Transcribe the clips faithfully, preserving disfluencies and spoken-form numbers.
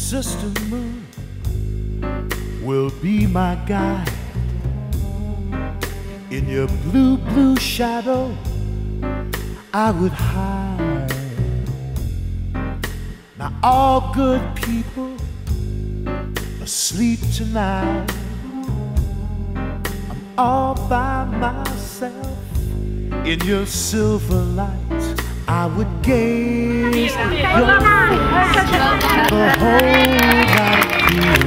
Sister Moon will be my guide. In your blue, blue shadow I would hide. Now all good people asleep tonight. I'm all by myself. In your silver light I would gaze at your face the whole night through.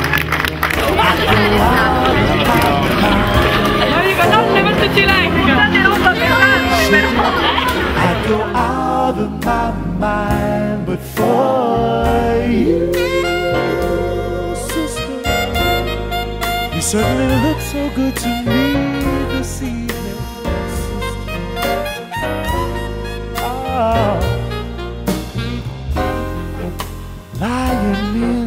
I go out of my mind, but for you, sister, you certainly look so good to me this evening, sister. Oh, lying in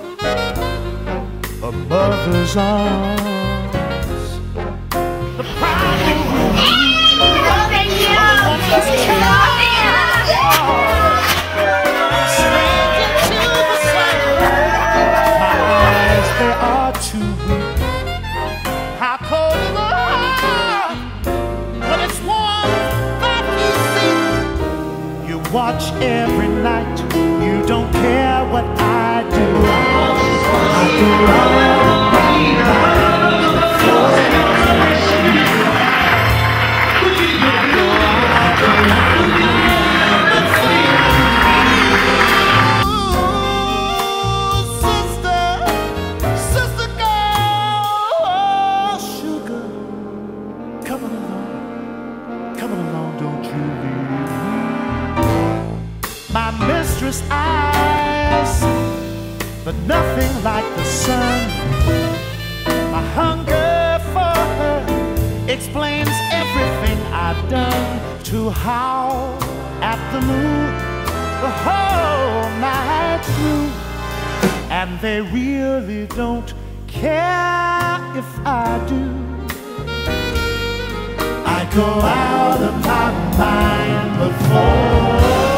a mother's arms, the pride watch every night. You don't care what I do. I go out of my mind for you. I go out of my mind for you. Ooh, sister, sister girl, sugar, coming along, coming along, don't you leave me. My mistress eyes, but nothing like the sun. My hunger for her explains everything I've done. To howl at the moon the whole night through, and they really don't care if I do. I go out of my mind before